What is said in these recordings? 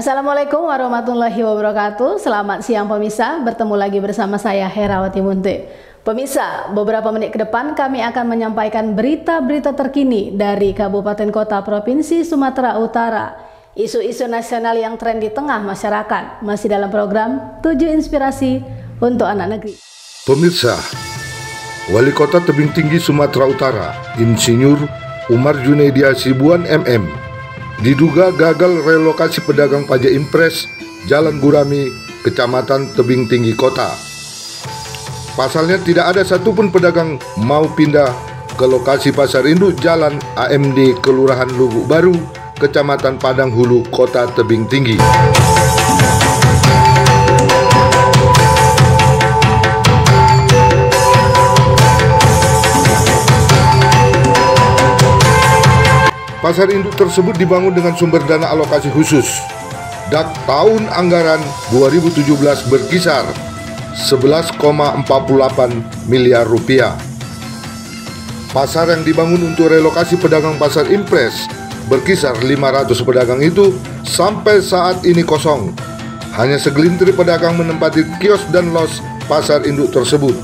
Assalamualaikum warahmatullahi wabarakatuh. Selamat siang pemirsa, bertemu lagi bersama saya Herawati Munte. Pemirsa, beberapa menit ke depan kami akan menyampaikan berita-berita terkini dari Kabupaten Kota Provinsi Sumatera Utara. Isu-isu nasional yang tren di tengah masyarakat masih dalam program 7 Inspirasi untuk Anak Negeri. Pemirsa, Wali Kota Tebing Tinggi Sumatera Utara, Insinyur Umar Junaidi Hasibuan MM, diduga gagal relokasi pedagang pajak impres Jalan Gurami, Kecamatan Tebing Tinggi Kota. Pasalnya tidak ada satupun pedagang mau pindah ke lokasi pasar induk Jalan AMD Kelurahan Lubuk Baru, Kecamatan Padang Hulu, Kota Tebing Tinggi. Pasar induk tersebut dibangun dengan sumber dana alokasi khusus. Dan tahun anggaran 2017 berkisar 11,48 miliar rupiah. Pasar yang dibangun untuk relokasi pedagang pasar impres berkisar 500 pedagang itu sampai saat ini kosong. Hanya segelintir pedagang menempati kios dan los pasar induk tersebut.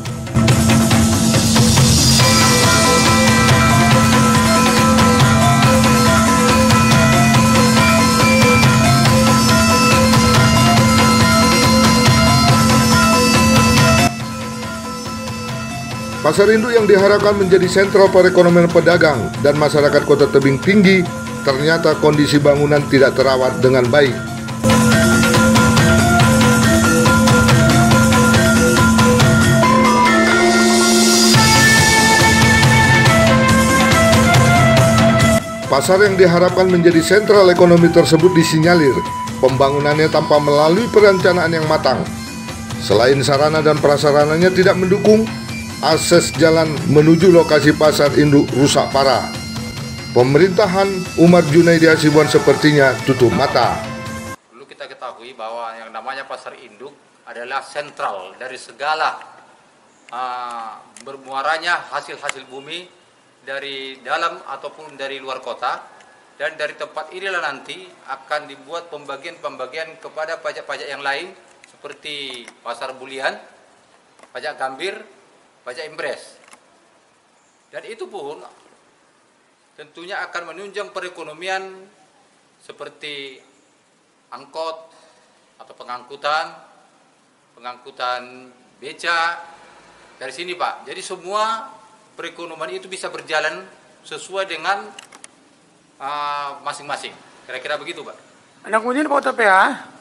Pasar induk yang diharapkan menjadi sentral perekonomian pedagang dan masyarakat Kota Tebing Tinggi, ternyata kondisi bangunan tidak terawat dengan baik. Pasar yang diharapkan menjadi sentral ekonomi tersebut disinyalir pembangunannya tanpa melalui perencanaan yang matang. Selain sarana dan prasarananya tidak mendukung, akses jalan menuju lokasi pasar induk rusak parah. Pemerintahan Umar Junaidi Hasibuan sepertinya tutup mata. Perlu kita ketahui bahwa yang namanya pasar induk adalah sentral dari segala bermuaranya hasil-hasil bumi dari dalam ataupun dari luar kota, dan dari tempat inilah nanti akan dibuat pembagian-pembagian kepada pajak-pajak yang lain seperti pasar bulian, pajak gambir, pajak impres. Dan itu pun tentunya akan menunjang perekonomian seperti angkot atau pengangkutan beca dari sini, Pak. Jadi semua perekonomian itu bisa berjalan sesuai dengan masing-masing. Kira-kira begitu, Pak. Nah, kemudian Pak TPA,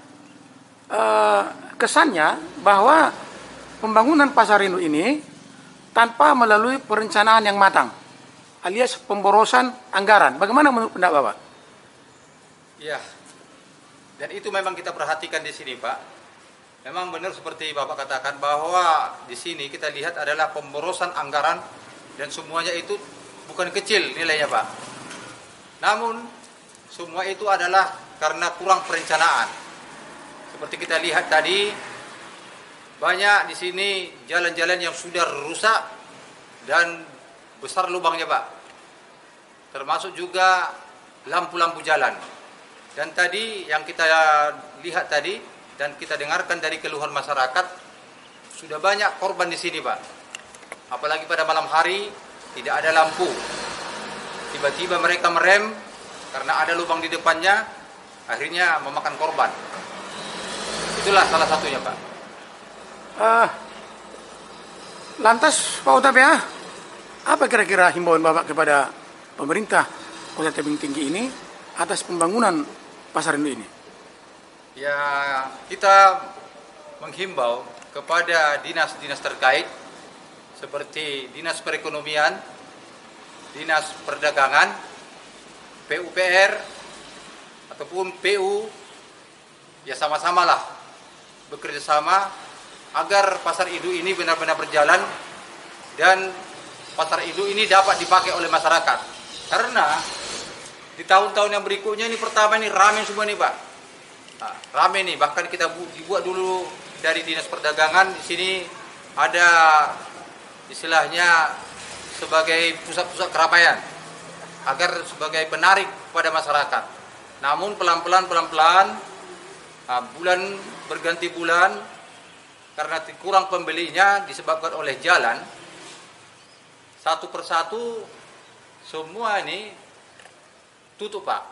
kesannya bahwa pembangunan pasar induk ini tanpa melalui perencanaan yang matang, alias pemborosan anggaran. Bagaimana menurut pendapat Bapak? Ya, dan itu memang kita perhatikan di sini, Pak. Memang benar seperti Bapak katakan bahwa di sini kita lihat adalah pemborosan anggaran dan semuanya itu bukan kecil nilainya, Pak. Namun semua itu adalah karena kurang perencanaan. Seperti kita lihat tadi, banyak di sini jalan-jalan yang sudah rusak dan besar lubangnya, Pak. Termasuk juga lampu-lampu jalan. Dan tadi yang kita lihat tadi dan kita dengarkan dari keluhan masyarakat, sudah banyak korban di sini, Pak. Apalagi pada malam hari tidak ada lampu. Tiba-tiba mereka merem karena ada lubang di depannya, akhirnya memakan korban. Itulah salah satunya, Pak. Lantas Pak TPA, apa kira-kira himbauan Bapak kepada pemerintah Kota Tebing Tinggi ini atas pembangunan pasar induk ini? Ya, kita menghimbau kepada dinas-dinas terkait seperti Dinas Perekonomian, Dinas Perdagangan, PUPR, ataupun PU, ya sama-samalah bekerja sama agar pasar induk ini benar-benar berjalan dan pasar induk ini dapat dipakai oleh masyarakat. Karena di tahun-tahun yang berikutnya ini pertama ini rame semua nih, Pak. Nah, rame nih, bahkan kita dibuat dulu dari Dinas Perdagangan di sini ada istilahnya sebagai pusat-pusat keramaian agar sebagai penarik pada masyarakat. Namun pelan-pelan bulan berganti bulan karena kurang pembelinya disebabkan oleh jalan, satu persatu semua ini tutup Pak.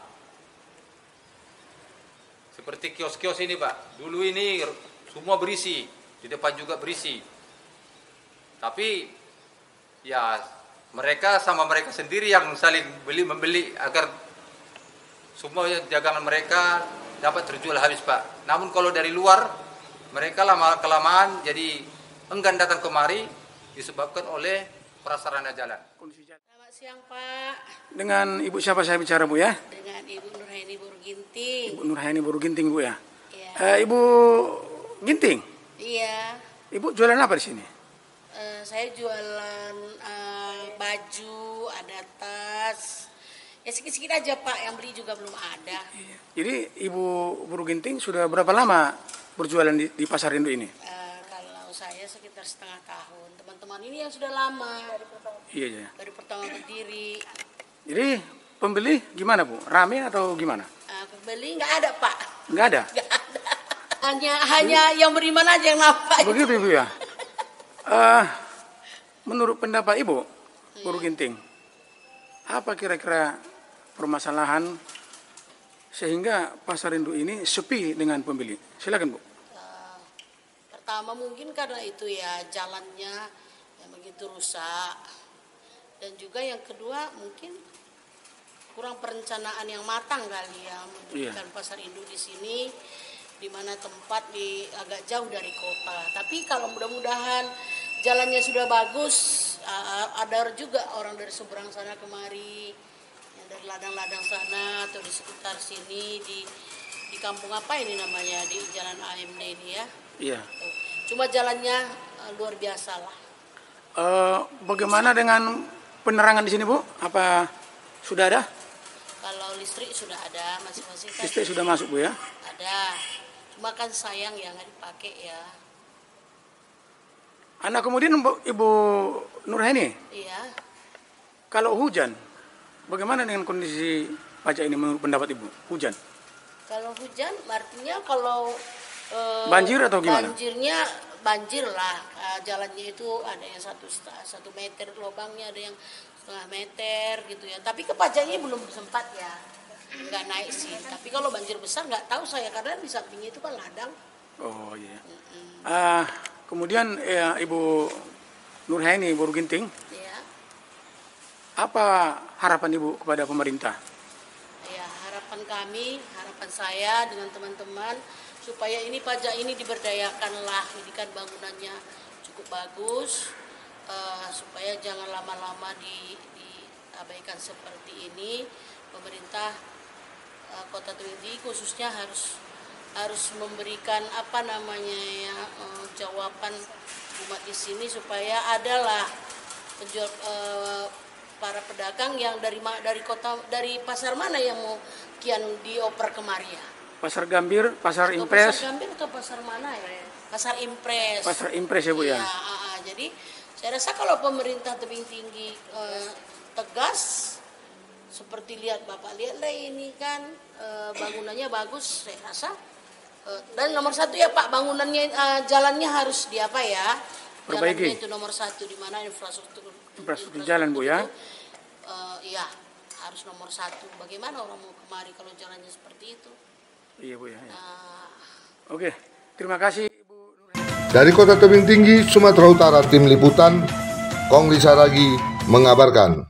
Seperti kios-kios ini Pak, dulu ini semua berisi, di depan juga berisi. Tapi ya mereka sama mereka sendiri yang saling beli-membeli agar semua dagangan mereka dapat terjual habis Pak. Namun kalau dari luar, mereka lama-kelamaan jadi enggan datang kemari disebabkan oleh prasarana jalan. Selamat siang Pak. Dengan Ibu siapa saya bicara Bu ya? Dengan Ibu Nurhaini Buruginting. Ibu Nurhaini Buruginting Bu ya? Iya. Ibu Ginting, Iya. Ibu jualan apa di sini? Saya jualan baju, ada tas. Ya sedikit-sedikit aja Pak, yang beli juga belum ada. Jadi Ibu Buruginting sudah berapa lama berjualan di Pasar Induk ini? Kalau saya sekitar setengah tahun. Teman-teman ini yang sudah lama. Iya. Baru pertama berdiri. Jadi pembeli gimana Bu? Rame atau gimana? Pembeli nggak ada Pak. Nggak ada? Nggak ada. Hanya yang beriman aja yang nampak. Begitu Ibu ya? Menurut pendapat Ibu Buruginting, apa kira-kira permasalahan sehingga Pasar Induk ini sepi dengan pembeli? Silakan Bu. Pertama mungkin karena itu ya jalannya yang begitu rusak, dan juga yang kedua mungkin kurang perencanaan yang matang kali ya mendirikan Pasar Induk di sini, di mana tempat agak jauh dari kota. Tapi kalau mudah-mudahan jalannya sudah bagus, ada juga orang dari seberang sana kemari, yang dari ladang-ladang sana atau di sekitar sini di kampung apa ini namanya, di Jalan AMD ini ya. Iya. Cuma jalannya luar biasa lah. Bagaimana dengan penerangan di sini Bu? Apa sudah ada? Kalau listrik sudah ada, masing-masing kan Listrik sudah masuk Bu ya? ada. Cuma kan sayang ya nggak dipakai ya. Anak kemudian Ibu Nurhaini, Iya. kalau hujan, bagaimana dengan kondisi pajak ini menurut pendapat Ibu? Hujan? Kalau hujan, artinya kalau Banjir atau gimana? Banjirnya banjir lah. Jalannya itu ada yang 1 meter lubangnya, ada yang 1,5 meter gitu ya. Tapi ke pajaknya belum sempat ya, nggak naik sih. Tapi kalau banjir besar nggak tahu saya, karena di sampingnya itu kan ladang. Oh iya. Kemudian Ibu Nurhaini Buruginting, Ya. apa harapan Ibu kepada pemerintah? Ya, harapan kami, harapan saya dengan teman-teman supaya ini pajak ini diberdayakan lah, ini kan bangunannya cukup bagus, supaya jangan lama-lama diabaikan seperti ini. Pemerintah Kota Tebing Tinggi khususnya harus memberikan apa namanya ya, jawaban umat di sini supaya adalah penjual para pedagang yang dari kota, dari pasar mana yang mau kian dioper kemari ya? Pasar Gambir, Pasar Atau Impres. Pasar Gambir atau pasar mana ya? Pasar Impres. Pasar Impres ya Bu ya. Jadi saya rasa kalau pemerintah Tebing Tinggi tegas, seperti lihat Bapak lihat lah ini kan bangunannya bagus, saya rasa. Dan nomor satu ya Pak, bangunannya jalannya harus diapa ya? Perbaiki. Jalannya itu nomor satu, di mana infrastruktur jalan Bu ya. Iya, harus nomor satu. Bagaimana orang mau kemari kalau jalannya seperti itu? Iya Bu ya. Oke, terima kasih Ibu Nurhaini. Dari Kota Tebing Tinggi, Sumatera Utara, Tim Liputan, Kong Lisaragi mengabarkan.